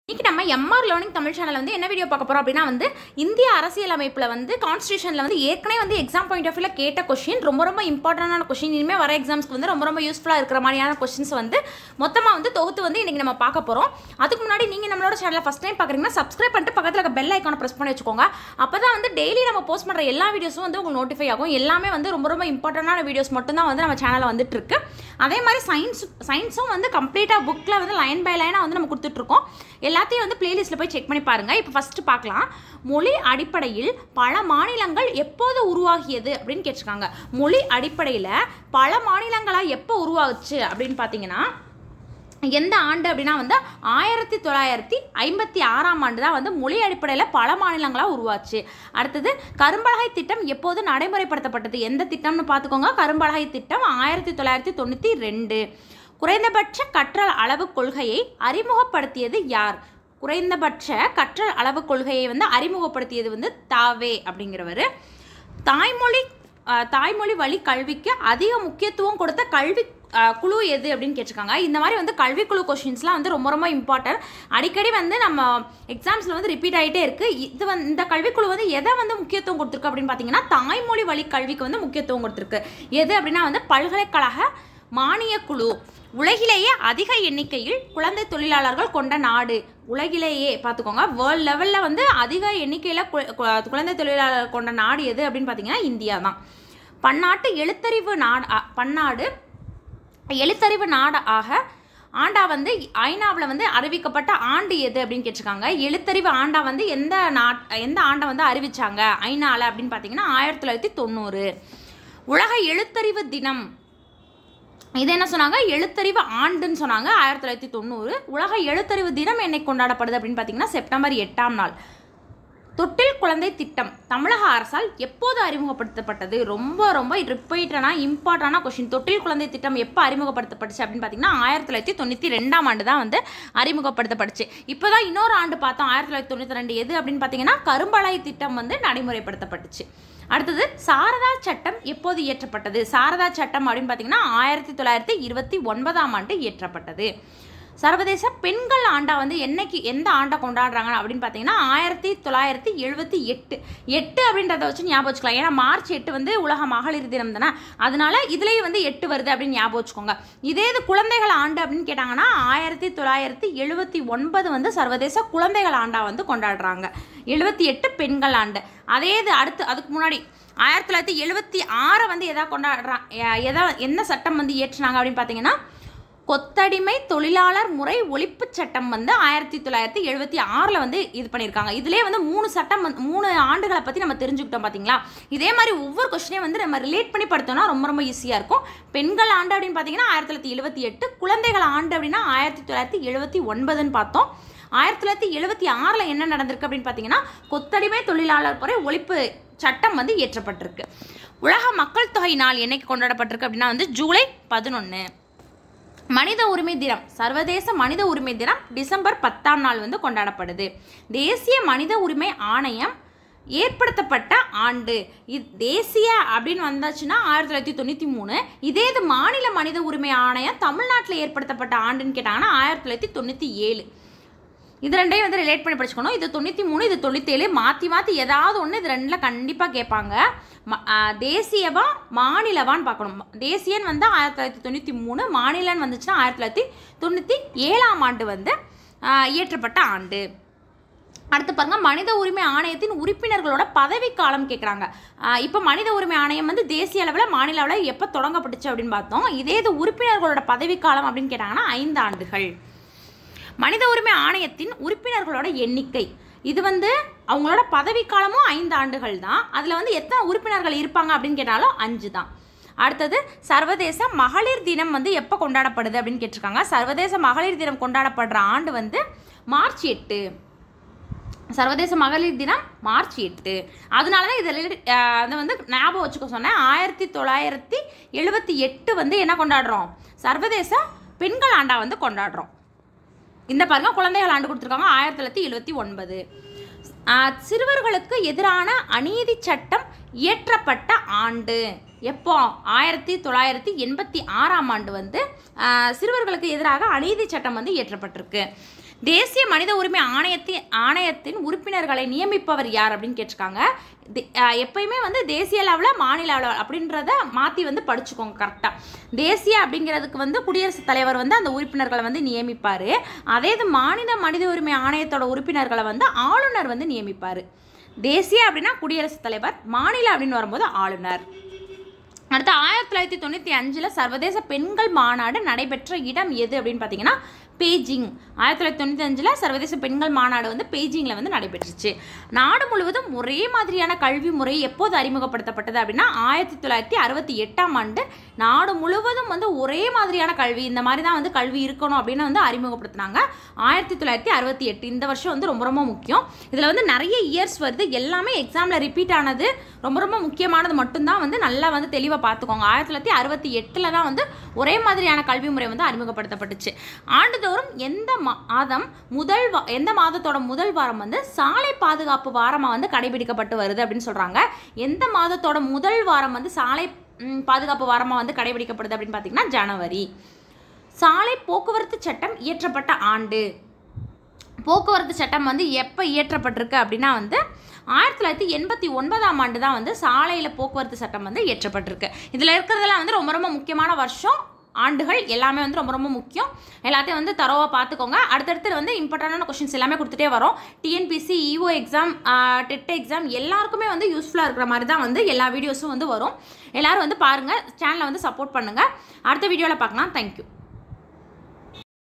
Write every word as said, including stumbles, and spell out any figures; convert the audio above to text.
இன்னைக்கு நம்ம MR learning Tamil channel வந்து என்ன வீடியோ பார்க்க போறோம் அப்படின்னா வந்து இந்திய அரசியலமைப்புல வந்து கான்ஸ்டிடியூஷன்ல வந்து ஏற்கனவே வந்து எக்ஸாம் பாயிண்ட் ஆஃப் வியூல கேட்ட क्वेश्चन ரொம்ப ரொம்ப இம்பார்ட்டன்டான क्वेश्चन இனிமே வர எக்ஸாம்ஸ்க்கு வந்து ரொம்ப ரொம்ப யூஸ்ஃபுல்லா இருக்கிற மாதிரியான क्वेश्चंस வந்து மொத்தமா வந்து தொகுத்து வந்து இன்னைக்கு நம்ம பார்க்க போறோம். அதுக்கு முன்னாடி நீங்க நம்மளோட சேனலை ஃபர்ஸ்ட் டைம் பார்க்கறீங்கன்னா சப்ஸ்கிரைப் பண்ணிட்டு பக்கத்துல இருக்க பெல் ஐகானை பிரஸ் பண்ணி வச்சுக்கோங்க. அப்பதான் வந்து டெய்லி நம்ம போஸ்ட் பண்ற எல்லா வீடியோஸும் வந்து உங்களுக்கு நோட்டிஃபை ஆகும். எல்லாமே வந்து ரொம்ப ரொம்ப இம்பார்ட்டன்டான வீடியோஸ் மட்டும் தான் வந்து நம்ம சேனல்ல வந்துட்டு இருக்கு. அதே மாதிரி சயின்ஸ் சயின்ஸும் வந்து கம்ப்ளீட்டா புக்ல வந்து லைன் பை லைனா வந்து நம்ம கொடுத்துட்டு இருக்கோம். எல்லாத்தையும் வந்து பிளேலிஸ்ட்ல போய் செக் பண்ணி பாருங்க. இப்போ ஃபர்ஸ்ட் பார்க்கலாம். மொழி அடிப்படையில் பல மாநிலங்கள் எப்போது உருவாகியது அப்படின்னு கேட்டிருக்காங்க. மொழி அடிப்படையில் பல மாநிலங்களா எப்போ உருவாகுச்சு அப்படின்னு பார்த்தீங்கன்னா எந்த ஆண்டு அப்படின்னா வந்து ஆயிரத்தி தொள்ளாயிரத்தி ஐம்பத்தி ஆறாம் ஆண்டு தான் வந்து மொழி அடிப்படையில் பல மாநிலங்களாக உருவாச்சு. அடுத்தது கரும்பலகை திட்டம் எப்போது நடைமுறைப்படுத்தப்பட்டது? எந்த திட்டம்னு பார்த்துக்கோங்க. கரும்பலகை திட்டம் ஆயிரத்தி தொள்ளாயிரத்தி தொண்ணூற்றி ரெண்டு. குறைந்தபட்ச கற்றல் அளவு கொள்கையை அறிமுகப்படுத்தியது யார்? குறைந்தபட்ச கற்றல் அளவு கொள்கையை வந்து அறிமுகப்படுத்தியது வந்து தாவே அப்படிங்கிறவர். தாய்மொழி தாய்மொழி வழி கல்விக்கு அதிக முக்கியத்துவம் கொடுத்த கல்வி குழு எது அப்படின்னு கேட்டிருக்காங்க. இந்த மாதிரி வந்து கல்விக்குழு கொஸ்டின்ஸ்லாம் வந்து ரொம்ப ரொம்ப இம்பார்ட்டன்ட். அடிக்கடி வந்து நம்ம எக்ஸாம்ஸில் வந்து ரிப்பீட் ஆகிட்டே இருக்குது. இது வந்து இந்த கல்விக்குழு வந்து எதை வந்து முக்கியத்துவம் கொடுத்துருக்கு அப்படின்னு பார்த்தீங்கன்னா தாய்மொழி வழி கல்விக்கு வந்து முக்கியத்துவம் கொடுத்துருக்கு. எது அப்படின்னா வந்து பல்கலைக்கழக மானிய குழு. உலகிலேயே அதிக எண்ணிக்கையில் குழந்தை தொழிலாளர்கள் கொண்ட நாடு. உலகிலேயே பார்த்துக்கோங்க, வேர்ல்டு லெவலில் வந்து அதிக எண்ணிக்கையில் குழந்தை தொழிலாளர்கள் கொண்ட நாடு எது அப்படின்னு பார்த்தீங்கன்னா இந்தியா தான். பன்னாட்டு எழுத்தறிவு நாடு பன்னாடு எழுத்தறிவு நாடு ஆக ஆண்டா வந்து ஐநாவில் வந்து அறிவிக்கப்பட்ட ஆண்டு எது அப்படின்னு கேட்டிருக்காங்க. எழுத்தறிவு ஆண்டா வந்து எந்த நாட் எந்த ஆண்டை வந்து அறிவிச்சாங்க ஐநாவில் அப்படின்னு பார்த்தீங்கன்னா ஆயிரத்தி தொள்ளாயிரத்தி தொண்ணூறு. உலக எழுத்தறிவு தினம் இது என்ன சொன்னாங்க? எழுத்தறிவு ஆண்டுன்னு சொன்னாங்க. ஆயிரத்தி தொள்ளாயிரத்தி தொண்ணூறு. உலக எழுத்தறிவு தினம் என்னைக்கு கொண்டாடப்படுது அப்படின்னு பார்த்தீங்கன்னா செப்டம்பர் எட்டாம் நாள். தொட்டில் குழந்தை திட்டம் தமிழக அரசால் எப்போது அறிமுகப்படுத்தப்பட்டது? ரொம்ப ரொம்ப ரிப்பீட்டடான இம்பார்ட்டண்டான கொஸ்டின். தொட்டில் குழந்தை திட்டம் எப்போ அறிமுகப்படுத்தப்பட்டுச்சு அப்படின்னு பார்த்தீங்கன்னா ஆயிரத்தி தொள்ளாயிரத்தி தொண்ணூற்றி ரெண்டாம் ஆண்டு தான் வந்து அறிமுகப்படுத்தப்பட்டுச்சு. இப்போ தான் இன்னொரு ஆண்டு பார்த்தோம் ஆயிரத்தி தொள்ளாயிரத்தி தொண்ணூற்றி ரெண்டு எது அப்படின்னு பார்த்தீங்கன்னா கரும்பலகை திட்டம் வந்து நடைமுறைப்படுத்தப்பட்டுச்சு. அடுத்தது சாரதா சட்டம் எப்போது இயற்றப்பட்டது? சாரதா சட்டம் அப்படின்னு பார்த்தீங்கன்னா ஆயிரத்தி தொள்ளாயிரத்தி இருபத்தி ஒன்பதாம் ஆண்டு இயற்றப்பட்டது. சர்வதேச பெண்கள் ஆண்டா வந்து என்னைக்கு எந்த ஆண்டை கொண்டாடுறாங்க அப்படின்னு பார்த்தீங்கன்னா ஆயிரத்தி தொள்ளாயிரத்தி எழுபத்தி எட்டு எட்டு அப்படின்றத வச்சு ஞாபகம் வச்சுக்கலாம். ஏன்னா மார்ச் எட்டு வந்து உலக மகளிர் தினம் தானே, அதனால இதுலேயே வந்து எட்டு வருது அப்படின்னு ஞாபகம் வச்சுக்கோங்க. இதே இது குழந்தைகள் ஆண்டு அப்படின்னு கேட்டாங்கன்னா ஆயிரத்தி தொள்ளாயிரத்தி எழுபத்தி ஒன்பது வந்து சர்வதேச குழந்தைகள் ஆண்டா வந்து கொண்டாடுறாங்க. எழுபத்தி எட்டு பெண்கள் ஆண்டு. அதே இது அடுத்து அதுக்கு முன்னாடி ஆயிரத்தி தொள்ளாயிரத்தி எழுபத்தி ஆறை வந்து எதா கொண்டாடுறாங்க எதா என்ன சட்டம் வந்து இயற்றினாங்க அப்படின்னு பார்த்தீங்கன்னா கொத்தடிமை தொழிலாளர் முறை ஒழிப்பு சட்டம் வந்து ஆயிரத்தி தொள்ளாயிரத்தி எழுபத்தி ஆறில் வந்து இது பண்ணியிருக்காங்க. இதிலே வந்து மூணு சட்டம் வந்து மூணு ஆண்டுகளை பற்றி நம்ம தெரிஞ்சுக்கிட்டோம் பார்த்தீங்களா? இதே மாதிரி ஒவ்வொரு கொஸ்டினையும் வந்து நம்ம ரிலேட் பண்ணி படுத்தோம்னா ரொம்ப ரொம்ப ஈஸியாக இருக்கும். பெண்கள் ஆண்டு அப்படின்னு பார்த்தீங்கன்னா ஆயிரத்தி தொள்ளாயிரத்தி எழுபத்தி எட்டு குழந்தைகள் ஆண்டு அப்படின்னா ஆயிரத்தி தொள்ளாயிரத்தி எழுபத்தி ஒன்பதுன்னு பார்த்தோம். ஆயிரத்தி தொள்ளாயிரத்தி எழுபத்தி ஆறில் என்ன நடந்திருக்கு அப்படின்னு பார்த்தீங்கன்னா கொத்தடிமை தொழிலாளர் முறை ஒழிப்பு சட்டம் வந்து இயற்றப்பட்டிருக்கு. உலக மக்கள் தொகை நாள் என்னைக்கு கொண்டாடப்பட்டிருக்கு அப்படின்னா வந்து ஜூலை பதினொன்று. மனித உரிமை தினம் சர்வதேச மனித உரிமை தினம் டிசம்பர் பத்தாம் நாள் வந்து கொண்டாடப்படுது. தேசிய மனித உரிமை ஆணையம் ஏற்படுத்தப்பட்ட ஆண்டு இது தேசிய அப்படின்னு வந்தாச்சுன்னா ஆயிரத்தி தொள்ளாயிரத்தி தொண்ணூற்றி மூணு. இதே இது மாநில மனித உரிமை ஆணையம் தமிழ்நாட்டில் ஏற்படுத்தப்பட்ட ஆண்டுன்னு கேட்டாங்கன்னா ஆயிரத்தி தொள்ளாயிரத்தி தொண்ணூற்றி ஏழு. இது ரெண்டையும் வந்து ரிலேட் பண்ணி படிச்சுக்கணும். இது தொண்ணூற்றி மூணு இது தொண்ணூற்றி ஏழு மாற்றி மாற்றி ஏதாவது ஒன்று இது ரெண்டில் கண்டிப்பாக கேட்பாங்க. தேசியவா மாநிலவான்னு பார்க்கணும். தேசியன் வந்து ஆயிரத்தி தொள்ளாயிரத்தி தொண்ணூற்றி மூணு மாநிலன்னு வந்துச்சுன்னா ஆயிரத்தி தொள்ளாயிரத்தி தொண்ணூற்றி ஏழாம் ஆண்டு வந்து இயற்றப்பட்ட ஆண்டு. அடுத்து பாருங்க மனித உரிமை ஆணையத்தின் உறுப்பினர்களோட பதவி காலம் கேட்குறாங்க. இப்போ மனித உரிமை ஆணையம் வந்து தேசிய அளவில் மாநில அளவில் எப்போ தொடங்கப்பட்டுச்சு அப்படின்னு பார்த்தோம். இதே இது உறுப்பினர்களோட பதவி காலம் அப்படின்னு கேட்டாங்கன்னா ஐந்து ஆண்டுகள். மனித உரிமை ஆணையத்தின் உறுப்பினர்களோட எண்ணிக்கை இது வந்து அவங்களோட பதவி காலமும் ஐந்து ஆண்டுகள் தான். அதில் வந்து எத்தனை உறுப்பினர்கள் இருப்பாங்க அப்படின்னு கேட்டாலும் அஞ்சு தான். அடுத்தது சர்வதேச மகளிர் தினம் வந்து எப்போ கொண்டாடப்படுது அப்படின்னு கேட்டிருக்காங்க. சர்வதேச மகளிர் தினம் கொண்டாடப்படுற ஆண்டு வந்து மார்ச் எட்டு. சர்வதேச மகளிர் தினம் மார்ச் எட்டு. அதனால தான் இதில் அதை வந்து ஞாபகம் வச்சுக்க சொன்னேன். ஆயிரத்தி தொள்ளாயிரத்தி எழுபத்தி எட்டு வந்து என்ன கொண்டாடுறோம்? சர்வதேச பெண்கள் ஆண்டா வந்து கொண்டாடுறோம். இந்த பாருங்க குழந்தைகள் ஆண்டு கொடுத்துருக்காங்க ஆயிரத்தி தொள்ளாயிரத்தி எழுபத்தி ஒன்பது. சிறுவர்களுக்கு எதிரான அநீதி சட்டம் இயற்றப்பட்ட ஆண்டு எப்போ? ஆயிரத்தி தொள்ளாயிரத்தி எண்பத்தி ஆறாம் ஆண்டு வந்து சிறுவர்களுக்கு எதிராக அநீதி சட்டம் வந்து இயற்றப்பட்டிருக்கு. தேசிய மனித உரிமை ஆணையத்தின் ஆணையத்தின் உறுப்பினர்களை நியமிப்பவர் யார் அப்படின்னு கேட்டிருக்காங்க. எப்பயுமே வந்து தேசிய அளவில் மாநில அளவில் அப்படின்றத மாற்றி வந்து படிச்சுக்கோங்க கரெக்டாக. தேசிய அப்படிங்கிறதுக்கு வந்து குடியரசுத் தலைவர் வந்து அந்த உறுப்பினர்களை வந்து நியமிப்பார். அதே இது மாநில மனித உரிமை ஆணையத்தோட உறுப்பினர்களை வந்து ஆளுநர் வந்து நியமிப்பார். தேசிய அப்படின்னா குடியரசுத் தலைவர், மாநில அப்படின்னு வரும்போது ஆளுநர். அடுத்து ஆயிரத்தி தொள்ளாயிரத்தி தொண்ணூற்றி அஞ்சில் சர்வதேச பெண்கள் மாநாடு நடைபெற்ற இடம் எது அப்படின்னு பார்த்தீங்கன்னா பெய்ஜிங். ஆயிரத்தி தொள்ளாயிரத்தி தொண்ணூற்றி அஞ்சில் சர்வதேச பெண்கள் மாநாடு வந்து பெய்ஜிங்கில் வந்து நடைபெற்றுச்சு. நாடு முழுவதும் ஒரே மாதிரியான கல்வி முறை எப்போது அறிமுகப்படுத்தப்பட்டது அப்படின்னா ஆயிரத்தி தொள்ளாயிரத்தி அறுபத்தி எட்டாம் ஆண்டு நாடு முழுவதும் வந்து ஒரே மாதிரியான கல்வி, இந்த மாதிரி தான் வந்து கல்வி இருக்கணும் அப்படின்னு வந்து அறிமுகப்படுத்தினாங்க. ஆயிரத்தி தொள்ளாயிரத்தி அறுபத்தி எட்டு இந்த வருஷம் வந்து ரொம்ப ரொம்ப முக்கியம். இதில் வந்து நிறைய இயர்ஸ் வருது, எல்லாமே எக்ஸாமில் ரிப்பீட் ஆனது, ரொம்ப ரொம்ப முக்கியமானது மட்டும்தான் வந்து நல்லா வந்து தெளிவாக பார்த்துக்கோங்க. ஆயிரத்தி தொள்ளாயிரத்தி அறுபத்தி எட்டில் தான் வந்து ஒரே மாதிரியான கல்வி முறை வந்து அறிமுகப்படுத்தப்பட்டுச்சு. ஆண்டு எந்த மாதம் முதல் எந்த மாதத்தோட முதல் வாரம் வந்து சாலை பாதுகாப்பு வாரமாக வந்து கடைபிடிக்கப்பட்டு வருது அப்படின்னு சொல்றாங்க. எந்த மாதத்தோட முதல் வாரம் வந்து சாலை பாதுகாப்பு வாரமாக வந்து கடைபிடிக்கப்படுது அப்படின்னு பார்த்தீங்கன்னா ஜனவரி. சாலை போக்குவரத்து சட்டம் இயற்றப்பட்ட ஆண்டு, போக்குவரத்து சட்டம் வந்து எப்போ இயற்றப்பட்டிருக்கு அப்படின்னா வந்து ஆயிரத்தி தொள்ளாயிரத்தி எண்பத்தி ஒன்பதாம் ஆண்டு தான் வந்து சாலையில் போக்குவரத்து சட்டம் வந்து இயற்றப்பட்டிருக்கு. இதில் இருக்கிறதெல்லாம் வந்து ரொம்ப ரொம்ப முக்கியமான வருஷம், ஆண்டுகள் எல்லாமே வந்து ரொம்ப ரொம்ப முக்கியம். எல்லாத்தையும் வந்து தரோவாக பார்த்துக்கோங்க. அடுத்தடுத்து வந்து இம்பார்ட்டண்டான கொஸ்டின்ஸ் எல்லாமே கொடுத்துட்டே வரும். TNPSC, EO exam, TET exam எல்லாருக்குமே வந்து யூஸ்ஃபுல்லாக இருக்கிற மாதிரி தான் வந்து எல்லா வீடியோஸும் வந்து வரும். எல்லோரும் வந்து பாருங்கள், சேனலை வந்து சப்போர்ட் பண்ணுங்கள். அடுத்த வீடியோவில் பார்க்கலாம். தேங்க்யூ.